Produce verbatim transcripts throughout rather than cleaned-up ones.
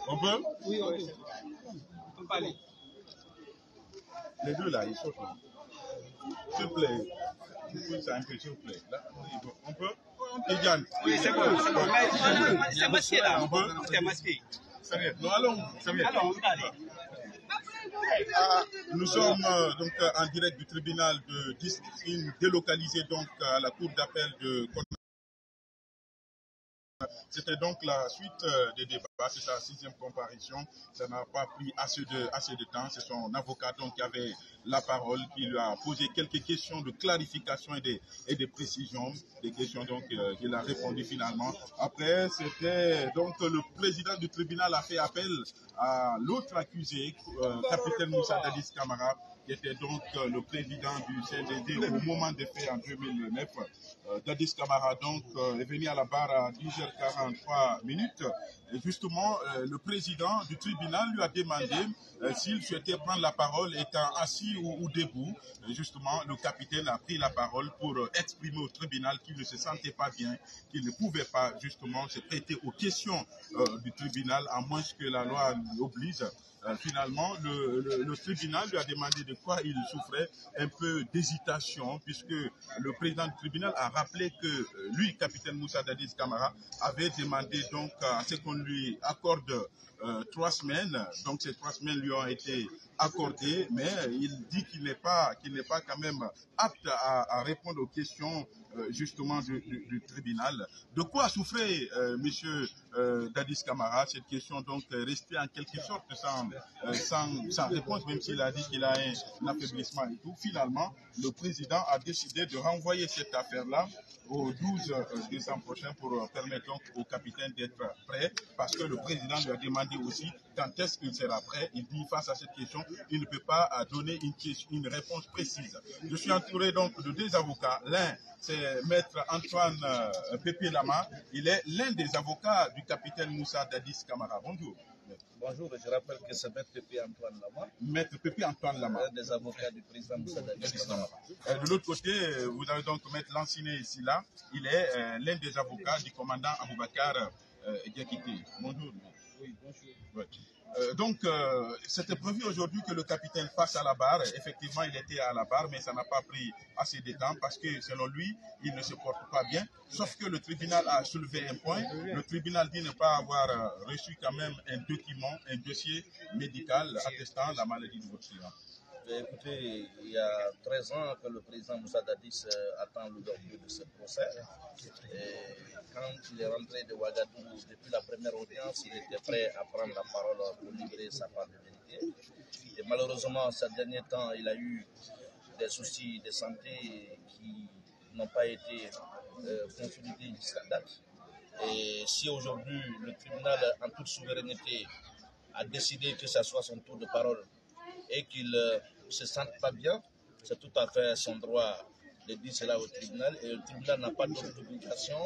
On peut? Oui, oui. On peut aller. Les deux là, ils sont là. S'il vous plaît. Vous pouvez ça un peu, s'il vous plaît. Là, on peut? Tidiane. Oui, c'est bon, c'est bon. C'est masqué là. On peut? C'est masqué. Samir, non, allons, Samir. Allons, allez. Ah, nous sommes euh, donc euh, en direct du tribunal de discipline délocalisé donc à la cour d'appel de Conakry. C'était donc la suite euh, des débats, c'est sa sixième comparution. Ça n'a pas pris assez de, assez de temps. C'est son avocat donc qui avait la parole, qui lui a posé quelques questions de clarification et de, et de précision. Des questions donc euh, qu'il a répondu finalement. Après, c'était donc le président du tribunal a fait appel à l'autre accusé, euh, capitaine Moussa Dadis Camara, qui était donc euh, le président du C N D D au moment des faits en deux mille neuf. Euh, Dadis Camara donc euh, est venu à la barre à dix heures quarante-trois minutes. Et justement, euh, le président du tribunal lui a demandé euh, s'il souhaitait prendre la parole étant assis ou, ou debout. Et justement, le capitaine a pris la parole pour euh, exprimer au tribunal qu'il ne se sentait pas bien, qu'il ne pouvait pas justement se prêter aux questions euh, du tribunal, à moins que la loi l'oblige. Euh, finalement, le, le, le tribunal lui a demandé de quoi il souffrait, un peu d'hésitation, puisque le président du tribunal a rappelé que euh, lui, capitaine Moussa Dadis Camara, avait demandé donc à ce qu'on lui accorde euh, trois semaines. Donc ces trois semaines lui ont été accordées, mais il dit qu'il n'est pas, qu'il n'est pas quand même apte à, à répondre aux questions euh, justement du, du, du tribunal. De quoi souffrait euh, monsieur euh, Dadis Camara? Cette question donc est restée en quelque sorte sans, euh, sans, sans réponse, même s'il a dit qu'il a un, un affaiblissement et tout. Finalement, le président a décidé de renvoyer cette affaire-là au douze décembre prochain pour euh, permettre donc au capitaine d'être prêt, parce que le président lui a demandé aussi quand est-ce qu'il sera prêt. Il dit face à cette question, il ne peut pas euh, donner une, question, une réponse précise. Je suis entouré donc de deux avocats. L'un, c'est maître Antoine euh, Pépi Lama. Il est l'un des avocats du capitaine Moussa Dadis Camara. Bonjour. Bonjour, je rappelle que c'est maître Pépi Antoine Lama. Maître Pépi Antoine Lama. Un des avocats du président Moussa Dadis Camara. Euh, de l'autre côté, vous avez donc maître Lanciné ici là. Il est euh, l'un des avocats du commandant Aboubakar euh, Diakité. Bonjour. Oui, bonjour. Ouais. Euh, donc, euh, c'était prévu aujourd'hui que le capitaine passe à la barre. Effectivement, il était à la barre, mais ça n'a pas pris assez de temps parce que, selon lui, il ne se porte pas bien. Sauf que le tribunal a soulevé un point. Le tribunal dit ne pas avoir euh, reçu quand même un document, un dossier médical attestant la maladie de votre client. Écoutez, il y a treize ans que le président Moussa Dadis euh, attend l'ouverture de ce procès. Et quand il est rentré de Ouagadougou, depuis la première audience, il était prêt à prendre la parole pour livrer sa part de vérité. Et malheureusement, ces derniers temps, il a eu des soucis de santé qui n'ont pas été euh, consolidés jusqu'à date. Et si aujourd'hui, le tribunal, en toute souveraineté, a décidé que ce soit son tour de parole et qu'il euh, ne se sente pas bien, c'est tout à fait son droit de dire cela au tribunal. Et le tribunal n'a pas d'autre obligation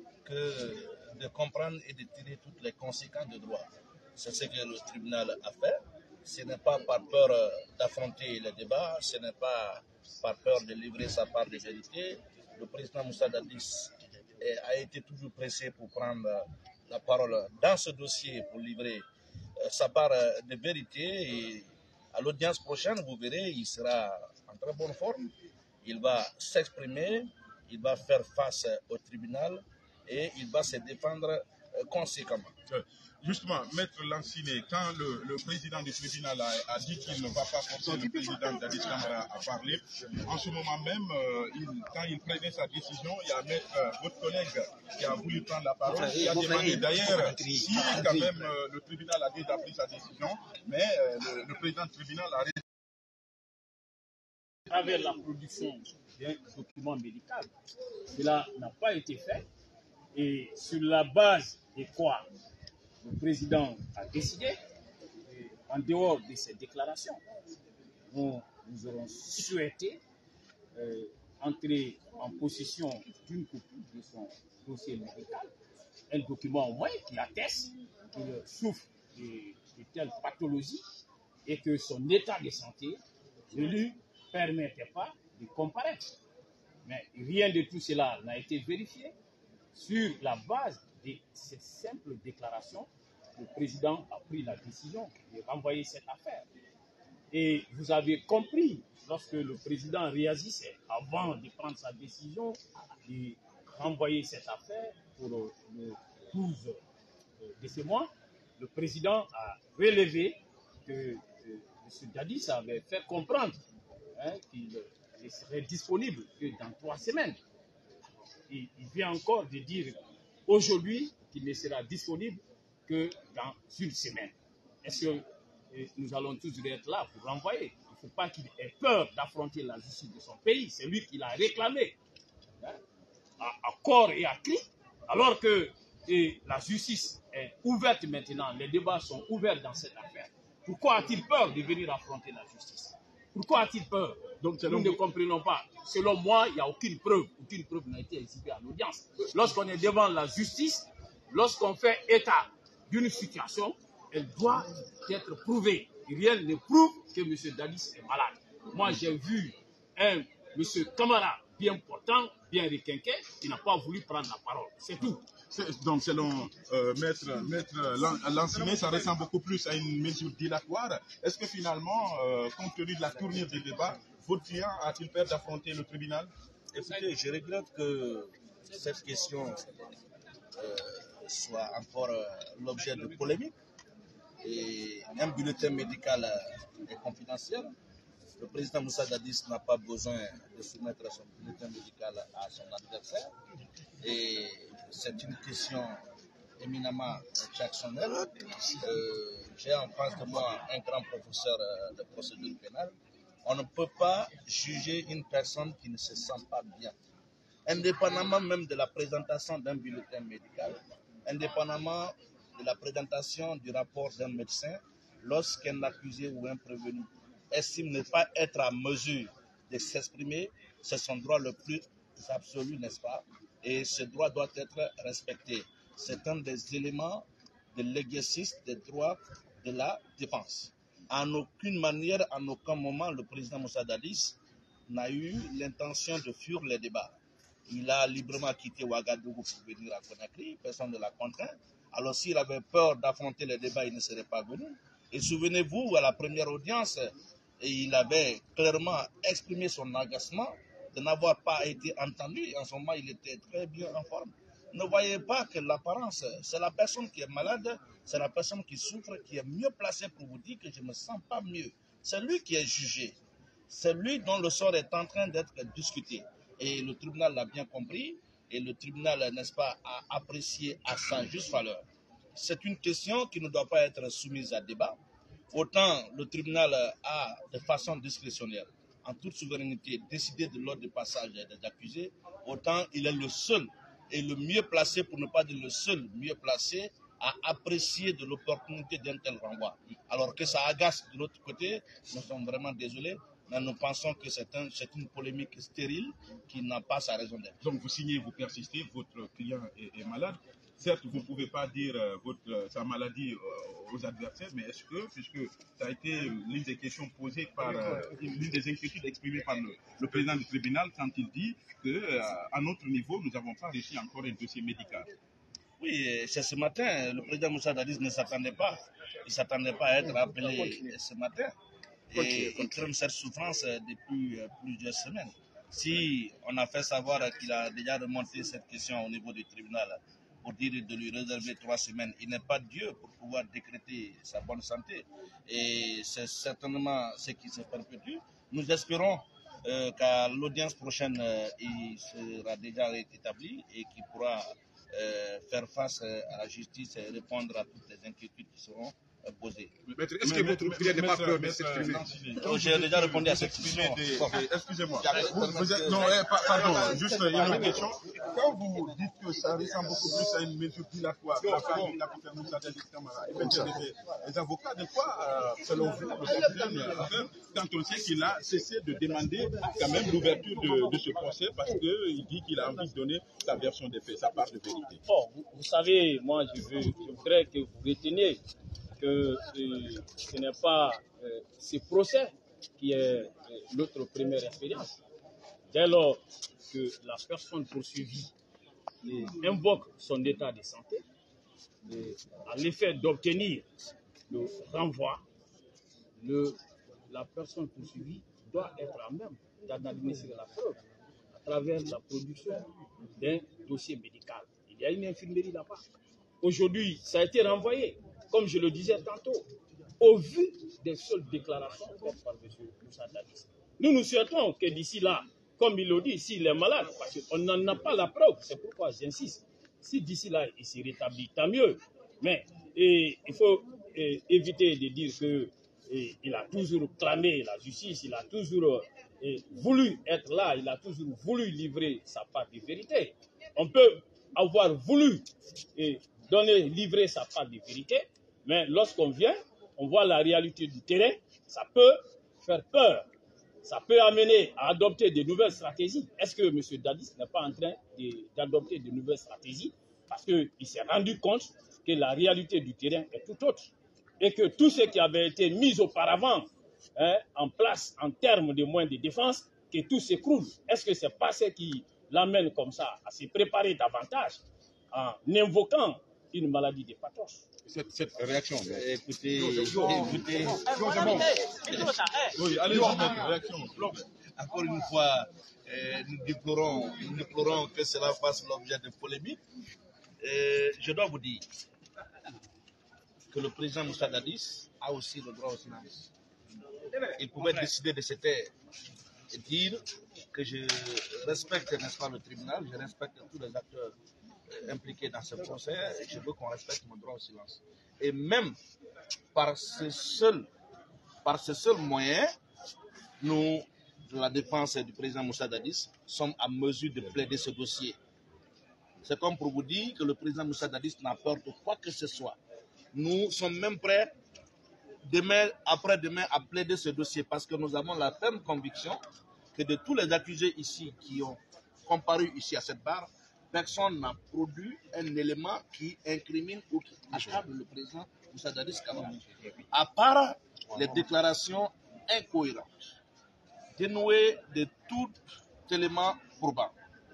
que de comprendre et de tirer toutes les conséquences de droit. C'est ce que le tribunal a fait. Ce n'est pas par peur d'affronter le débat, ce n'est pas par peur de livrer sa part de vérité. Le président Moussa Dadis a été toujours pressé pour prendre la parole dans ce dossier pour livrer sa part de vérité. Et à l'audience prochaine, vous verrez, il sera en très bonne forme. Il va s'exprimer, il va faire face au tribunal et il va se défendre conséquemment. Justement, Maître Lanciné, quand le, le président du tribunal a, a dit qu'il ne va pas forcer le président Dadis Camara à parler, en ce moment même, euh, il, quand il prenait sa décision, il y a Maître, euh, votre collègue qui a voulu prendre la parole, qui a demandé d'ailleurs si quand même euh, le tribunal a déjà pris sa décision, mais euh, le, le président du tribunal a à travers la production d'un document médical. Cela n'a pas été fait et sur la base de quoi le président a décidé, en dehors de ces déclarations, nous, nous aurons souhaité euh, entrer en possession d'une copie de son dossier médical, un document au moins qui atteste qu'il souffre de, de telles pathologies et que son état de santé ne lui permettait pas de comparaître. Mais rien de tout cela n'a été vérifié. Sur la base de ces simples déclarations, le président a pris la décision de renvoyer cette affaire. Et vous avez compris, lorsque le président réagissait, avant de prendre sa décision, de renvoyer cette affaire pour le douze de ce mois, le président a relevé que euh, M. Dadis avait fait comprendre hein, qu'il ne serait disponible que dans trois semaines. Et il vient encore de dire aujourd'hui qu'il ne sera disponible que dans une semaine. Est-ce que euh, nous allons tous être là pour renvoyer? Il ne faut pas qu'il ait peur d'affronter la justice de son pays. C'est lui qui l'a réclamé hein, à, à corps et à cri, alors que et la justice est ouverte maintenant, les débats sont ouverts dans cette affaire. Pourquoi a-t-il peur de venir affronter la justice? Pourquoi a-t-il peur? Donc nous ne comprenons pas. Selon moi, il n'y a aucune preuve. Aucune preuve n'a été exhibée à l'audience. Lorsqu'on est devant la justice, lorsqu'on fait état d'une situation, elle doit être prouvée. Et rien ne prouve que M. Dadis est malade. Moi, j'ai vu un M. Camara bien portant, bien requinqué, qui n'a pas voulu prendre la parole. C'est tout. Donc, selon euh, Maître, Maître Lancinet, ça ressemble beaucoup plus à une mesure dilatoire. Est-ce que finalement, euh, compte tenu de la tournure des débats, votre client a-t-il peur d'affronter le tribunal? Écoutez, je regrette que cette question euh, soit encore euh, l'objet de polémique. Et un bulletin médical euh, est confidentiel. Le président Moussa Dadis n'a pas besoin de soumettre son bulletin médical à son adversaire. Et c'est une question éminemment transactionnelle. Euh, J'ai en face de moi un grand professeur de procédure pénale. On ne peut pas juger une personne qui ne se sent pas bien, indépendamment même de la présentation d'un bulletin médical, indépendamment de la présentation du rapport d'un médecin, lorsqu'un accusé ou un prévenu estime ne pas être à mesure de s'exprimer, c'est son droit le plus absolu, n'est-ce pas? Et ce droit doit être respecté. C'est un des éléments de l'exercice des droits de la défense. En aucune manière, en aucun moment, le président Moussa Dadis n'a eu l'intention de fuir les débats. Il a librement quitté Ouagadougou pour venir à Conakry, personne ne l'a contraint. Alors s'il avait peur d'affronter les débats, il ne serait pas venu. Et souvenez-vous, à la première audience, il avait clairement exprimé son agacement de n'avoir pas été entendu. En ce moment, il était très bien en forme. Ne voyez pas que l'apparence, c'est la personne qui est malade, c'est la personne qui souffre, qui est mieux placée pour vous dire que je ne me sens pas mieux. C'est lui qui est jugé. C'est lui dont le sort est en train d'être discuté. Et le tribunal l'a bien compris. Et le tribunal, n'est-ce pas, a apprécié à sa juste valeur. C'est une question qui ne doit pas être soumise à débat. Autant le tribunal a, de façon discrétionnaire, en toute souveraineté, décidé de l'ordre de passage des accusés, autant il est le seul et le mieux placé, pour ne pas dire le seul mieux placé, à apprécier de l'opportunité d'un tel renvoi. Alors que ça agace de l'autre côté, nous sommes vraiment désolés, mais nous pensons que c'est un, une polémique stérile qui n'a pas sa raison d'être. Donc vous signez, vous persistez, votre client est, est malade. Certes, vous ne pouvez pas dire euh, votre, euh, sa maladie euh, aux adversaires, mais est-ce que, puisque ça a été l'une des questions posées par, euh, l'une des inquiétudes exprimées par le, le président du tribunal quand il dit qu'à euh, notre niveau, nous n'avons pas réussi encore un dossier médical? Oui, c'est ce matin, le président Moussa Dadis ne s'attendait pas. Il ne s'attendait pas à être appelé ce matin. Et il traîne cette souffrance depuis plusieurs semaines. Si on a fait savoir qu'il a déjà remonté cette question au niveau du tribunal pour dire de lui réserver trois semaines, il n'est pas Dieu pour pouvoir décréter sa bonne santé. Et c'est certainement ce qui se perpétue. Nous espérons euh, qu'à l'audience prochaine, euh, il sera déjà établi et qu'il pourra euh, faire face à la justice et répondre à toutes les inquiétudes qui seront posée. Est-ce que votre client n'est pas peur de s'exprimer? J'ai déjà répondu à cette question. Excusez-moi. Non, pardon, juste une autre question. Quand vous dites que ça ressemble beaucoup plus à une mesure dilatoire, les avocats, des fois, selon vous, quand on sait qu'il a cessé de demander quand même l'ouverture de, de ce procès parce qu'il dit qu'il a envie de donner sa version des faits, sa part de vérité. Bon, vous, vous savez, moi, je, veux, je voudrais que vous reteniez que euh, ce n'est pas euh, ce procès qui est euh, notre première expérience. Dès lors que la personne poursuivie euh, invoque son état de santé, euh, à l'effet d'obtenir le renvoi, le, la personne poursuivie doit être à même d'analyser la preuve à travers la production d'un dossier médical. Il y a une infirmerie là-bas. Aujourd'hui, ça a été renvoyé, comme je le disais tantôt, au vu des seules déclarations faites par M. Moussa Dadis. Nous nous souhaitons que d'ici là, comme il le dit, s'il est malade, parce qu'on n'en a pas la preuve, c'est pourquoi j'insiste, si d'ici là il s'est rétabli, tant mieux. Mais et, il faut et, éviter de dire qu'il a toujours clamé la justice, il a toujours et, voulu être là, il a toujours voulu livrer sa part de vérité. On peut avoir voulu et, donner, livrer sa part de vérité, mais lorsqu'on vient, on voit la réalité du terrain, ça peut faire peur. Ça peut amener à adopter de nouvelles stratégies. Est-ce que M. Dadis n'est pas en train d'adopter de, de nouvelles stratégies? Parce qu'il s'est rendu compte que la réalité du terrain est tout autre. Et que tout ce qui avait été mis auparavant hein, en place en termes de moyens de défense, que tout s'écroule. Est-ce que ce n'est pas ce qui l'amène comme ça à se préparer davantage en invoquant une maladie de pathos? Cette, cette réaction. Mais... Écoutez, écoutez. Oui, allez-y, votre réaction. Encore une fois, euh, nous, déplorons, nous déplorons que cela fasse l'objet de polémiques. Euh, je dois vous dire que le président Moussa Dadis a aussi le droit au silence. Il pouvait décider de se taire et dire que je respecte, n'est-ce pas, le tribunal, je respecte tous les acteurs impliqués dans ce procès et je veux qu'on respecte mon droit au silence. Et même par ce seul, par ce seul moyen, nous, de la défense du président Moussa Dadis, sommes à mesure de plaider ce dossier. C'est comme pour vous dire que le président Moussa Dadis n'apporte quoi que ce soit. Nous sommes même prêts, demain, après-demain, à plaider ce dossier parce que nous avons la ferme conviction que de tous les accusés ici qui ont comparu ici à cette barre, personne n'a produit un élément qui incrimine ou qui accable le président Moussa Dadis Camara. À part les déclarations incohérentes, dénouées de tout élément probant,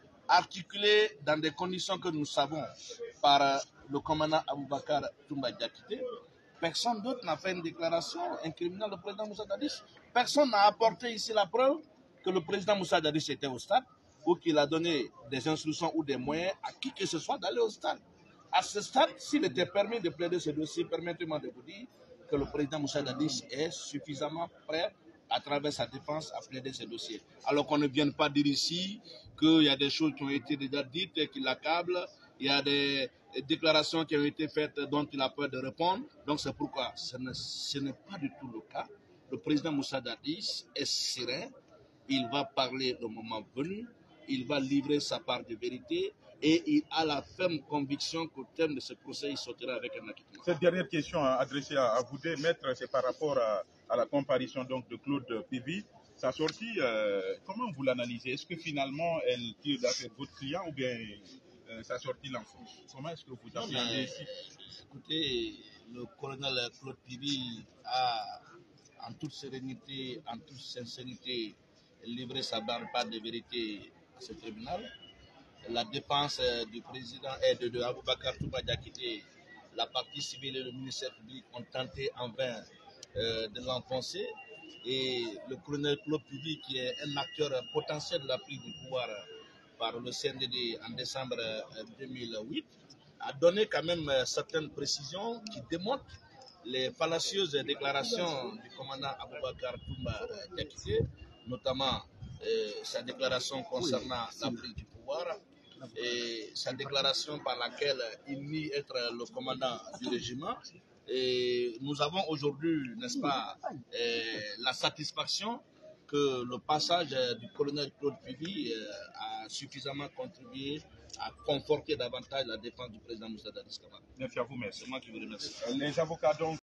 articulées dans des conditions que nous savons par le commandant Aboubakar Toumba Diakité, personne d'autre n'a fait une déclaration incriminant le président Moussa Dadis. Personne n'a apporté ici la preuve que le président Moussa Dadis était au stade ou qu'il a donné des instructions ou des moyens à qui que ce soit d'aller au stade. À ce stade, s'il était permis de plaider ce dossier, permettez-moi de vous dire que le président Moussa Dadis est suffisamment prêt à travers sa défense à plaider ce dossier. Alors qu'on ne vienne pas dire ici qu'il y a des choses qui ont été déjà dites et qui l'accablent, il y a des déclarations qui ont été faites dont il a peur de répondre. Donc c'est pourquoi ce n'est pas du tout le cas. Le président Moussa Dadis est serein, il va parler le moment venu, il va livrer sa part de vérité et il a la ferme conviction qu'au terme de ce procès, il sortira avec un acquittement. Cette dernière question adressée à vous deux, maître, c'est par rapport à, à la comparution donc, de Claude Pivi. Sa sortie, euh, comment vous l'analysez? Est-ce que finalement elle tire d'affaire votre client ou bien euh, sa sortie l'enfonce? Comment est-ce que vous appréhendez ici? Écoutez, le colonel Claude Pivi a en toute sérénité, en toute sincérité, livré sa part de vérité à ce tribunal. La défense du président et de, de Aboubakar Toumba Diakité, la partie civile et le ministère public ont tenté en vain euh, de l'enfoncer. Et le colonel Claude Pivi, qui est un acteur potentiel de la prise du pouvoir par le C N D D en décembre deux mille huit, a donné quand même certaines précisions qui démontrent les fallacieuses déclarations du commandant Aboubakar Toumba Diakité, notamment euh, sa déclaration concernant la prise du pouvoir et sa déclaration par laquelle il nie être le commandant du régiment. Et nous avons aujourd'hui, n'est-ce pas, euh, la satisfaction que le passage du colonel Claude Pivi euh, a suffisamment contribué à conforter davantage la défense du président Moussa Dadis Camara. Merci à vous, merci. C'est moi qui vous remercie. Les avocats donc